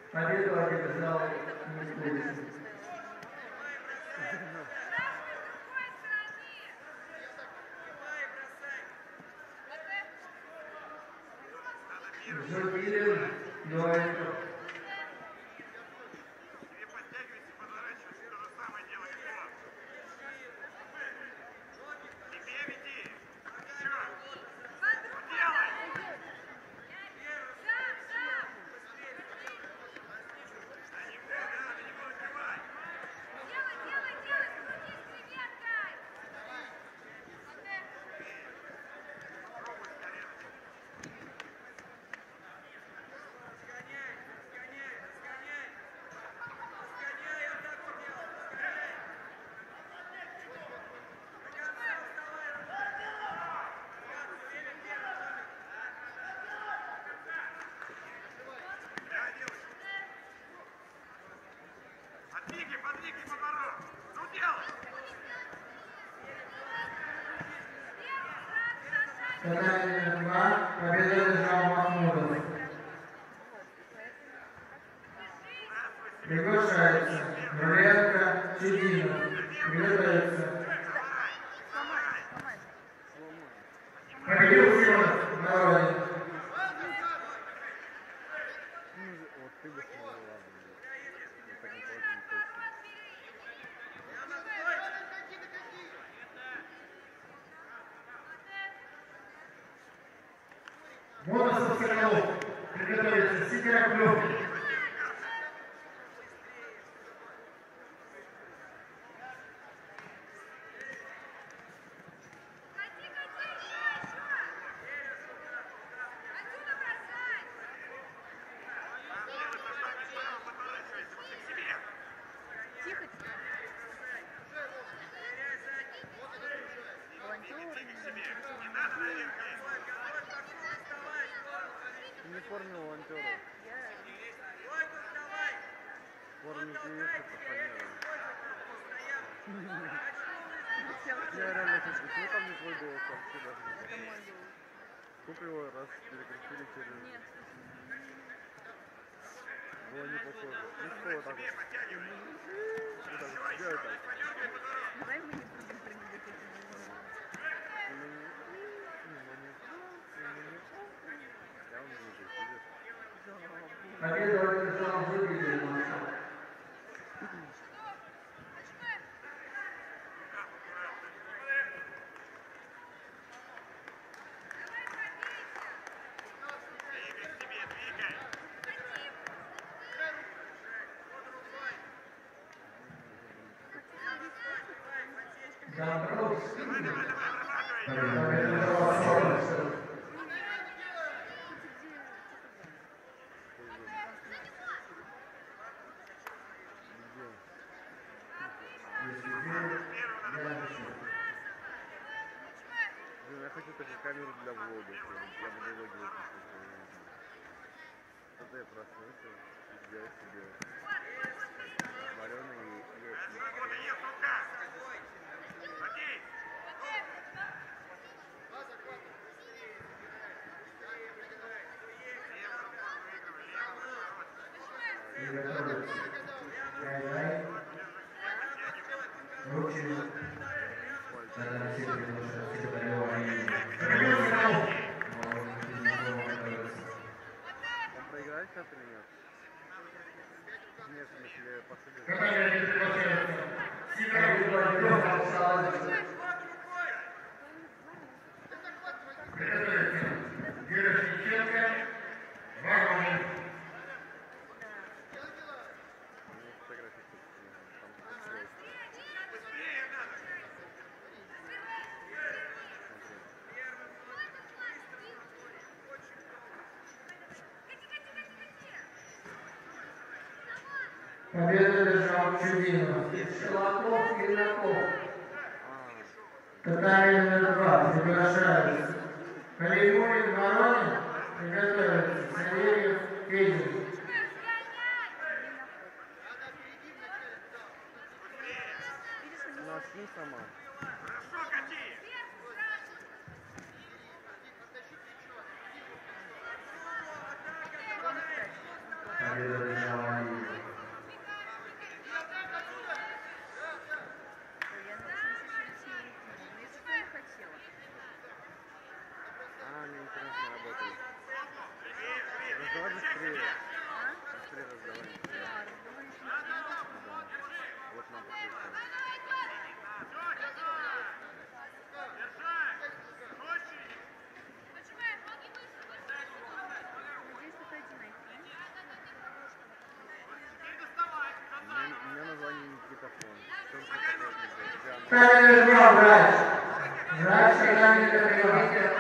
Победу одержал Мискулис. Жукилин, Новиков. Татарин 2, победа одержал Махмудов. Приглашается Руленко, Чудинов. Приготовится. Победил Симонов, Народин. Бонусов Соколов. Приготовится Сидоров. Не форме волонтеров. Форме клиентов я реально хочу, ну там не твой голос вообще даже не знаю. Сколько его раз перекрестили через... Нет. Было не похоже. Ну что вот так вот. Делай так. Давай мы не будем применять эти внимания. Я вам не вижу, видишь? Победу одержал Жукилин. Домбровский. Я хочу такую камеру для влога. Я буду влогировать. Тогда я проснулся и сделал себе вареный и... Он проиграет сейчас или нет? Нет, в смысле, Победу одержал Чудинов. Шелаков, Ильнаков. Татарин 2, приглашается. Калимулин, Воронин. Приготовится. Савельев, Федин. Нашли сама. Победа одержала Алиева. Я на 87 ну, если бы я хотела. Мне интернет не работает. Разговаривай быстрее. А? Быстрее разговаривай. Да, разговариваешь ничего. Да. Вот нам подключено. Надеюсь, что ты один найти. У меня название Никитофон. Только такое нельзя. Правильный игрок, Врач. Врач, когда не договорите,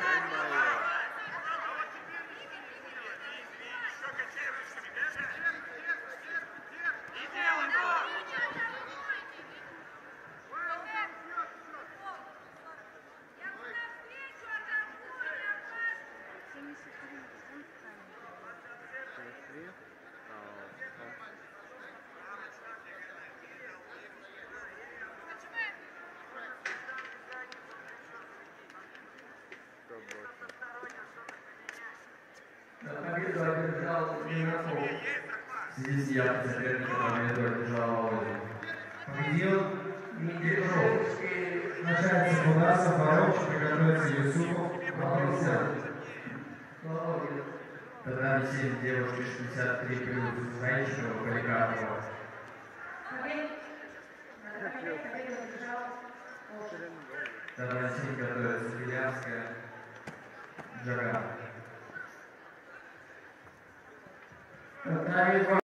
победу одержал Минаков. В связи с явкой соперника победу одержал Володин. Победил Митришов. Начальница Кудаса, Боровчик, приготовится Юсупов, Володин. Тогда 7 девушки 63 плюс Зайчикова, Поликарпова. Тогда 7 готовится Белявская, Джагар.